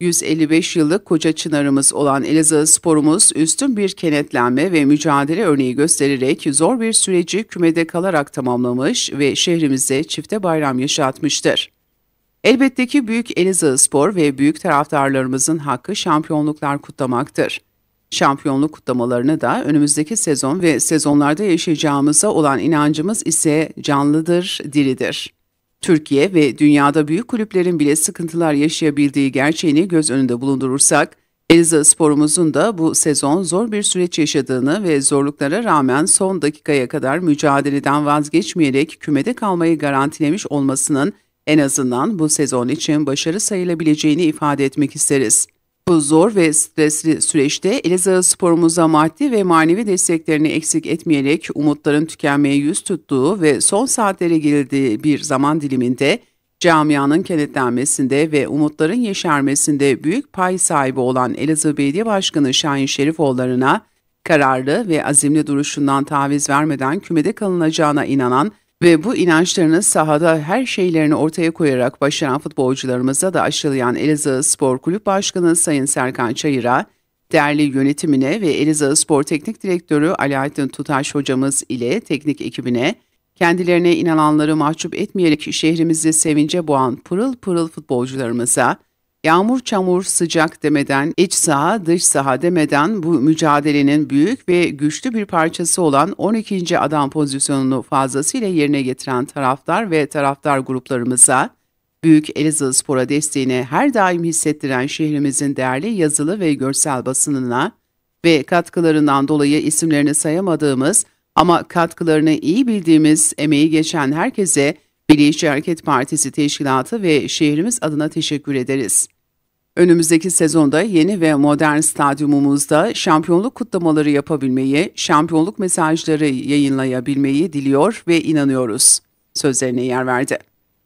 155 yıllık koca çınarımız olan Elazığspor'umuz üstün bir kenetlenme ve mücadele örneği göstererek zor bir süreci kümede kalarak tamamlamış ve şehrimize çifte bayram yaşatmıştır. Elbette ki büyük Elazığspor ve büyük taraftarlarımızın hakkı şampiyonluklar kutlamaktır. Şampiyonluk kutlamalarını da önümüzdeki sezon ve sezonlarda yaşayacağımıza olan inancımız ise canlıdır, diridir. Türkiye ve dünyada büyük kulüplerin bile sıkıntılar yaşayabildiği gerçeğini göz önünde bulundurursak, Elazığspor'umuzun da bu sezon zor bir süreç yaşadığını ve zorluklara rağmen son dakikaya kadar mücadeleden vazgeçmeyerek kümede kalmayı garantilemiş olmasının en azından bu sezon için başarı sayılabileceğini ifade etmek isteriz. Bu zor ve stresli süreçte Elazığspor'umuza maddi ve manevi desteklerini eksik etmeyerek umutların tükenmeye yüz tuttuğu ve son saatlere girildiği bir zaman diliminde camianın kenetlenmesinde ve umutların yeşermesinde büyük pay sahibi olan Elazığ Belediye Başkanı Şahin Şerifoğulları'na kararlı ve azimli duruşundan taviz vermeden kümede kalınacağına inanan ve bu inançlarını sahada her şeylerini ortaya koyarak başaran futbolcularımıza da aşılayan Elazığspor Kulüp Başkanı Sayın Serkan Çayır'a, değerli yönetimine ve Elazığspor Teknik Direktörü Alaaddin Tutaş hocamız ile teknik ekibine, kendilerine inananları mahcup etmeyerek şehrimizi sevince boğan pırıl pırıl futbolcularımıza, yağmur çamur sıcak demeden, iç saha dış saha demeden bu mücadelenin büyük ve güçlü bir parçası olan 12. adam pozisyonunu fazlasıyla yerine getiren taraftar ve taraftar gruplarımıza, büyük Elazığspor'a desteğini her daim hissettiren şehrimizin değerli yazılı ve görsel basınına ve katkılarından dolayı isimlerini sayamadığımız ama katkılarını iyi bildiğimiz emeği geçen herkese Milliyetçi Hareket Partisi Teşkilatı ve şehrimiz adına teşekkür ederiz. Önümüzdeki sezonda yeni ve modern stadyumumuzda şampiyonluk kutlamaları yapabilmeyi, şampiyonluk mesajları yayınlayabilmeyi diliyor ve inanıyoruz. Sözlerine yer verdi.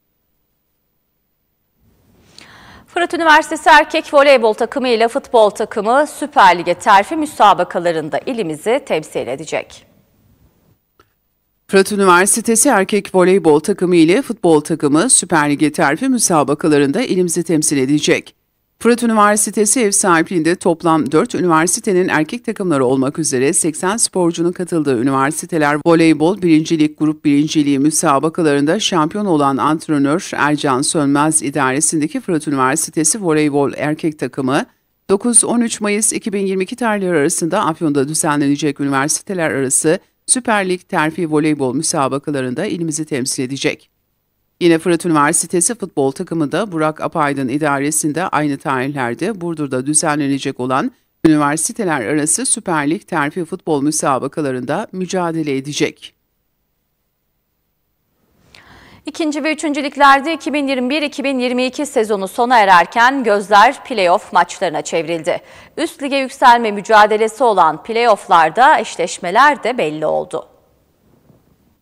Fırat Üniversitesi Erkek Voleybol Takımı ile futbol takımı Süper Lig'e terfi müsabakalarında ilimizi temsil edecek. Fırat Üniversitesi Erkek Voleybol Takımı ile futbol takımı Süper Lig'e terfi müsabakalarında ilimizi temsil edecek. Fırat Üniversitesi ev sahipliğinde toplam 4 üniversitenin erkek takımları olmak üzere 80 sporcunun katıldığı üniversiteler voleybol 1. Lig Grup 1. Ligi müsabakalarında şampiyon olan antrenör Ercan Sönmez idaresindeki Fırat Üniversitesi voleybol erkek takımı 9-13 Mayıs 2022 tarihleri arasında Afyon'da düzenlenecek üniversiteler arası Süper Lig terfi voleybol müsabakalarında ilimizi temsil edecek. Yine Fırat Üniversitesi futbol takımı da Burak Apaydın idaresinde aynı tarihlerde Burdur'da düzenlenecek olan üniversiteler arası Süper Lig terfi futbol müsabakalarında mücadele edecek. İkinci ve üçüncü liglerde 2021-2022 sezonu sona ererken gözler play-off maçlarına çevrildi. Üst lige yükselme mücadelesi olan play-off'larda eşleşmeler de belli oldu.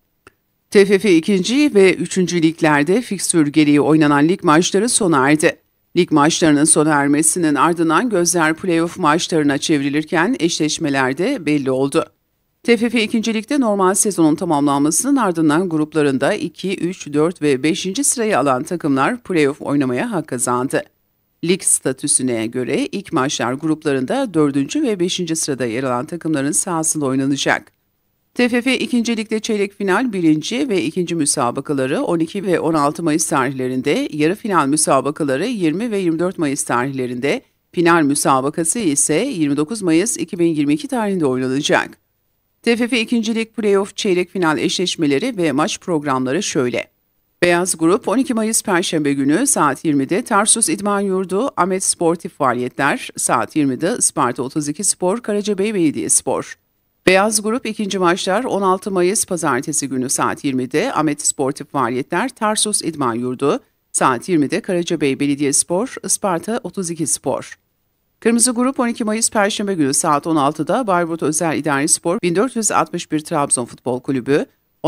TFF 2. ve 3. liglerde fikstür gereği oynanan lig maçları sona erdi. Lig maçlarının sona ermesinin ardından gözler playoff maçlarına çevrilirken eşleşmeler de belli oldu. TFF 2. Lig'de normal sezonun tamamlanmasının ardından gruplarında 2, 3, 4 ve 5. sırayı alan takımlar playoff oynamaya hak kazandı. Lig statüsüne göre ilk maçlar gruplarında 4. ve 5. sırada yer alan takımların sahasında oynanacak. TFF 2. Lig'de çeyrek final 1. ve 2. müsabakaları 12 ve 16 Mayıs tarihlerinde, yarı final müsabakaları 20 ve 24 Mayıs tarihlerinde, final müsabakası ise 29 Mayıs 2022 tarihinde oynanacak. TFF 2. Lig Playoff çeyrek final eşleşmeleri ve maç programları şöyle. Beyaz Grup 12 Mayıs Perşembe günü saat 20'de Tarsus İdman Yurdu Ahmet Sportif Faaliyetler, saat 20'de Isparta 32 Spor Karacabey Belediyespor. Beyaz Grup 2. maçlar 16 Mayıs Pazartesi günü saat 20'de Ahmet Sportif Faaliyetler Tarsus İdman Yurdu, saat 20'de Karacabey Belediyespor Isparta 32 Spor. Kırmızı Grup 12 Mayıs Perşembe günü saat 16'da Bayburt Özel İdari Spor 1461 Trabzon Futbol Kulübü,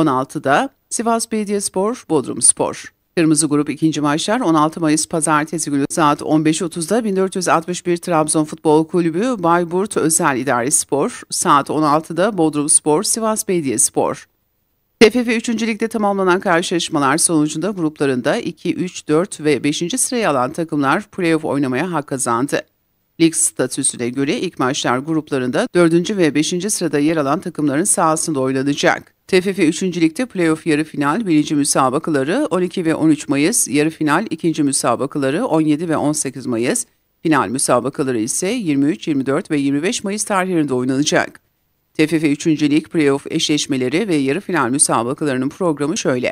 16'da Sivas Belediyespor Bodrumspor. Kırmızı Grup 2. maçlar 16 Mayıs Pazartesi günü saat 15.30'da 1461 Trabzon Futbol Kulübü Bayburt Özel İdari Spor, saat 16'da Bodrumspor Sivas Belediyespor. TFF 3. Lig'de tamamlanan karşılaşmalar sonucunda gruplarında 2, 3, 4 ve 5. sırayı alan takımlar playoff oynamaya hak kazandı. Lig statüsüne göre ilk maçlar gruplarında 4. ve 5. sırada yer alan takımların sahasında oynanacak. TFF 3. Lig'de playoff yarı final 1. müsabakaları 12 ve 13 Mayıs, yarı final 2. müsabakaları 17 ve 18 Mayıs, final müsabakaları ise 23, 24 ve 25 Mayıs tarihlerinde oynanacak. TFF 3. Lig playoff eşleşmeleri ve yarı final müsabakalarının programı şöyle.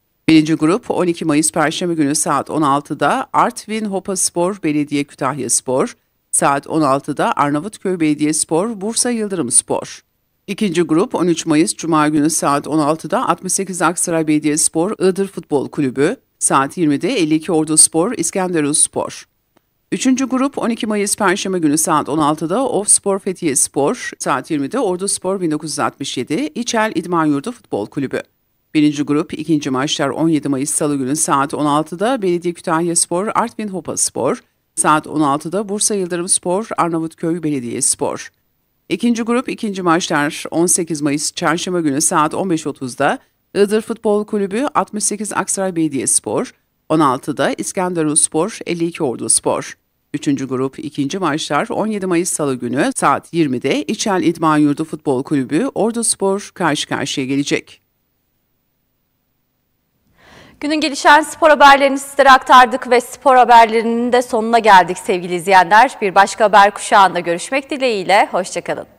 1. grup 12 Mayıs Perşembe günü saat 16'da Artvin Hopaspor Belediye Kütahyaspor, saat 16'da Arnavutköy Belediyespor Bursa Yıldırımspor. 2. grup 13 Mayıs Cuma günü saat 16'da 68 Aksaray Belediyespor Iğdır Futbol Kulübü, saat 20'de 52 Orduspor İskenderunspor. 3. grup 12 Mayıs Perşembe günü saat 16'da Ofspor Fethiyespor, saat 20'de Orduspor 1967 İçel İdman Yurdu Futbol Kulübü. 1. grup 2. maçlar 17 Mayıs Salı günü saat 16'da Belediye Kütahyaspor Artvin Hopaspor, saat 16'da Bursa Yıldırımspor Arnavutköy Belediyespor. 2. grup 2. maçlar 18 Mayıs Çarşamba günü saat 15.30'da Iğdır Futbol Kulübü 68 Aksaray Belediyespor, 16'da İskenderunspor 52 Orduspor. 3. grup 2. maçlar 17 Mayıs Salı günü saat 20'de İçel İdman Yurdu Futbol Kulübü Orduspor karşı karşıya gelecek. Günün gelişen spor haberlerini sizlere aktardık ve spor haberlerinin de sonuna geldik sevgili izleyenler. Bir başka haber kuşağında görüşmek dileğiyle, hoşça kalın.